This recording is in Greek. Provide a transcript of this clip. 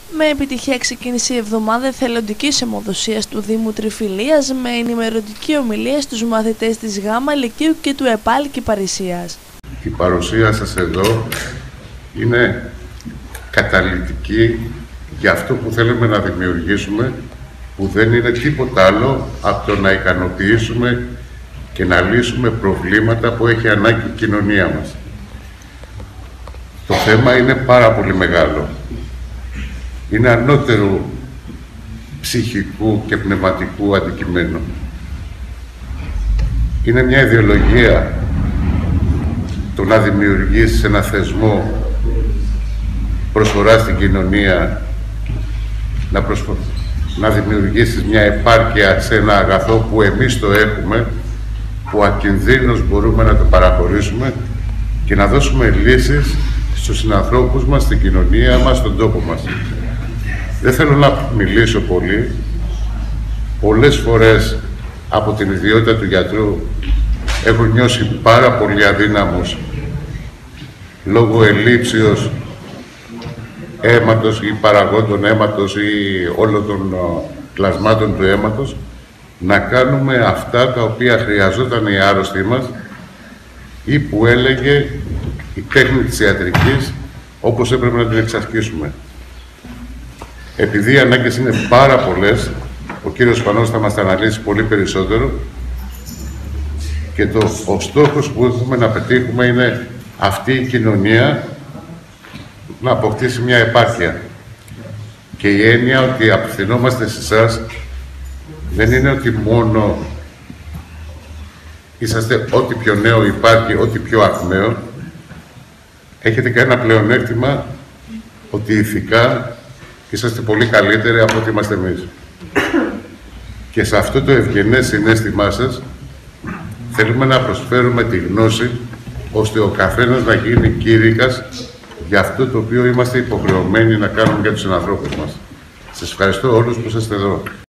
Με επιτυχία ξεκίνησε η εβδομάδα εθελοντικής αιμοδοσίας του Δήμου Τριφυλίας με ενημερωτική ομιλία στους μαθητές της ΓΑΜΑ Λυκείου και του ΕΠΑΛ Κυπαρισίας. Η παρουσία σας εδώ είναι καταλυτική για αυτό που θέλουμε να δημιουργήσουμε, που δεν είναι τίποτα άλλο από το να ικανοποιήσουμε και να λύσουμε προβλήματα που έχει ανάγκη η κοινωνία μας. Το θέμα είναι πάρα πολύ μεγάλο. Είναι ανώτερου ψυχικού και πνευματικού αντικειμένου. Είναι μια ιδεολογία το να δημιουργήσεις ένα θεσμό προσφορά στην κοινωνία, να δημιουργήσεις μια επάρκεια σε ένα αγαθό που εμείς το έχουμε, που ακινδύνως μπορούμε να το παραχωρήσουμε και να δώσουμε λύσεις στους συνανθρώπους μας, στην κοινωνία μας, στον τόπο μας. Δεν θέλω να μιλήσω πολύ. Πολλές φορές από την ιδιότητα του γιατρού έχω νιώσει πάρα πολύ αδύναμος λόγω ελλείψεως αίματος ή παραγόντων αίματος ή όλων των κλασμάτων του αίματος να κάνουμε αυτά τα οποία χρειαζόταν η άρρωστή μας ή που έλεγε η τέχνη της ιατρικής όπως έπρεπε να την εξασκήσουμε. Επειδή οι ανάγκες είναι πάρα πολλές, ο κύριος Σπανός θα μας τα αναλύσει πολύ περισσότερο και ο στόχος που έχουμε να πετύχουμε είναι αυτή η κοινωνία να αποκτήσει μια επάρκεια. Και η έννοια ότι απευθυνόμαστε σε εσάς δεν είναι ότι μόνο είσαστε ό,τι πιο νέο υπάρχει, ό,τι πιο ακμαίο. Έχετε και ένα πλεονέκτημα ότι ηθικά είσαστε πολύ καλύτεροι από ό,τι είμαστε εμείς. Και σε αυτό το ευγενές συναίσθημά σας θέλουμε να προσφέρουμε τη γνώση ώστε ο καθένας να γίνει κήρυκας για αυτό το οποίο είμαστε υποχρεωμένοι να κάνουμε για τους συνανθρώπους μας. Σας ευχαριστώ όλους που είστε εδώ.